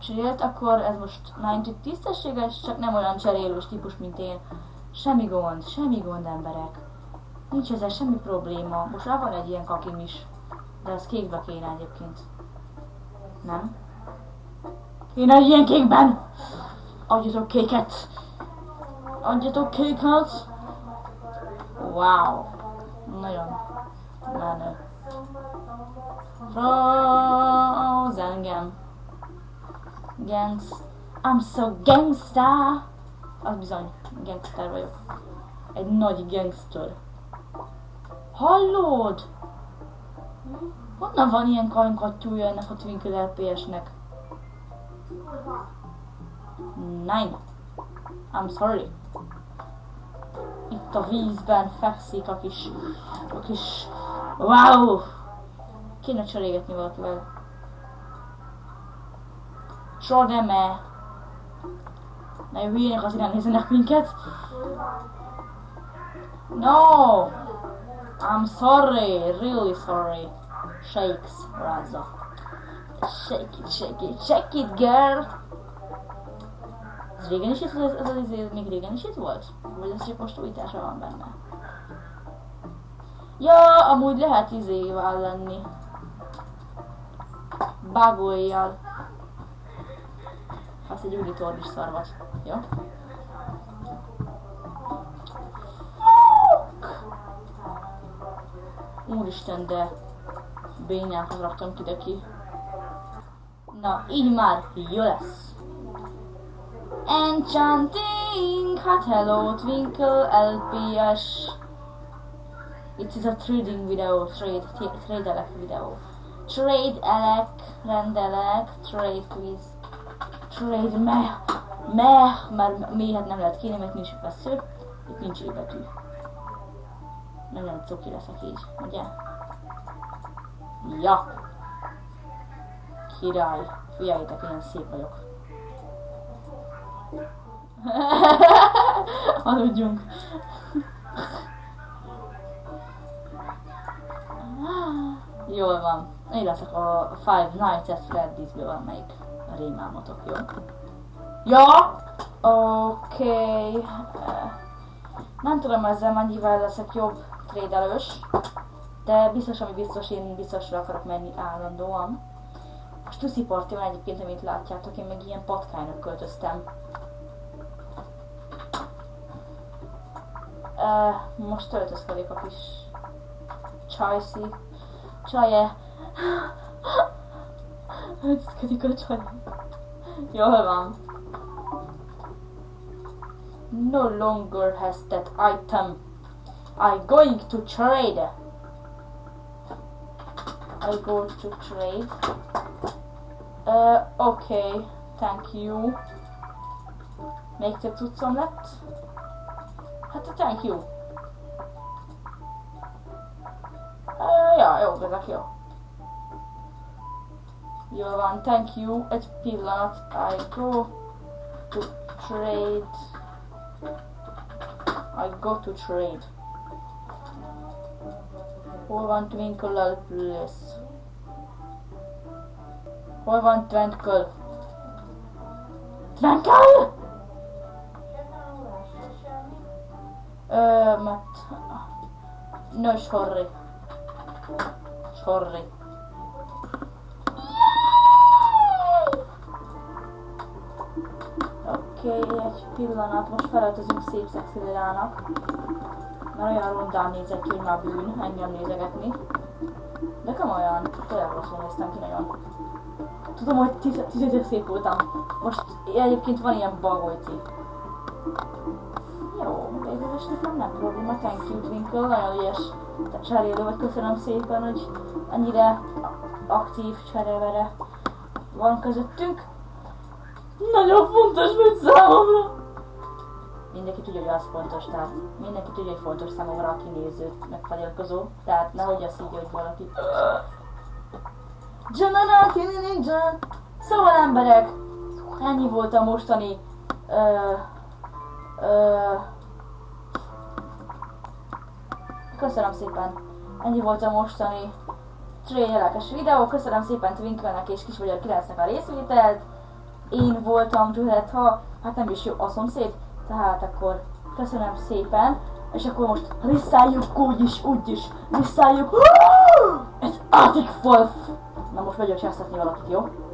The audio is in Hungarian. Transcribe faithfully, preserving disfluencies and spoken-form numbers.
cserélt, akkor ez most kilencven tisztességes, csak nem olyan cserélős típus, mint én. Semmi gond, semmi gond, emberek. Nincs ezzel semmi probléma. Most rá van egy ilyen kakim is. De ez kékbe kéne egyébként. Nem? Kéne egy ilyen kékben! Adjatok kéket! Adjatok kéket! Wow! Nagyon menő. Frozen Gem. Gangs... I'm so gangsta! Az bizony, gangster vagyok. Egy nagy gangster. Hallod? Honnan van ilyen kanykattyúja ennek a Twinkle er pé es-nek? Nein. I'm sorry. Itt a vízben fekszik a kis... a kis... Wow! Kéne cserégetni valakivel. Csodeme! Ne hülyének, az irány nézzenek minket. No! I'm sorry, really sorry. Shakes, Raza. Shake it, shake it, shake it, girl! Ez régen is itt volt? Ez az izé, még régen is itt volt? Vagy ez csak most újítása van benne? Ja, amúgy lehet izével lenni. Bagolyjal. Azt egy újítór is szarvat. Jó? Úristen, de bényához raktam ki, de ki. Na, így már jó lesz. Enchanting! Hát hello, Twinkle er pé es. It is a trading video, trade, trade-elek videó. Trade-elek, rendelek, trade please. Trade meh, meh, mert méhet nem lehet kérni, mert nincs vesző. Itt nincs betű. Nagyon cuki leszek így, ugye? Ja! Király! Figyeljétek, ilyen szép vagyok. Aludjunk. Jól van. Én leszek a Five Nights at Freddy's-ből valamelyik rémálmatok, jó? Ja! Oké. Okay. Nem tudom ezzel mennyivel leszek jobb trédelős, de biztos, ami biztos, én biztosra akarok menni állandóan. A Stussy Party van egyébként, amit látjátok, én még ilyen patkánynak költöztem. Uh, most töltözködik a kis csajszi. Csaje. Öltözködik a csaj. Jól van. No longer has that item. I'm going to trade. I go to trade. Uh, okay, thank you. Még több cuccom lett? Hát thank you. Uh, ja, jó, ezek jó. Jól van, thank you. Egy pillanat, I go to trade. I go to trade. Hol van Twinkle Bliss? Hol van Twinkle? Twinkle? Ö, mert... No, sorry. Sorry. Oké, okay, egy pillanat, most felöltözünk szép szexi lilának. Mert olyan rondán nézek ki, hogy már bűn engem nézegetni. De komolyan, tényleg rosszul néztem ki nagyon. Tudom, hogy tízezer szép voltam. Most egyébként van ilyen bagojci. Jó, de ez nekem nem probléma, thank you Twinkle, nagyon ügyes cserélő vagy, köszönöm szépen, hogy ennyire aktív cserélvere van közöttünk. Nagyon fontos vagy számomra! Mindenki tudja, hogy az fontos, tehát mindenki tudja, hogy fontos számomra a kinéző, meg feliratkozó, tehát nehogy azt így, hogy valaki... Szóval emberek, ennyi volt a mostani... Uh, uh, köszönöm szépen, ennyi volt a mostani trailerelkes videó, köszönöm szépen Twinkle-nek és Kismagyar kilencnek a részvételt. Én voltam Juliet, ha hát nem is jó a szomszéd, tehát akkor köszönöm szépen, és akkor most riszálljuk úgyis, úgyis, riszálljuk egy Arctic Wolf! Na most megyek csesztetni valakit, jó?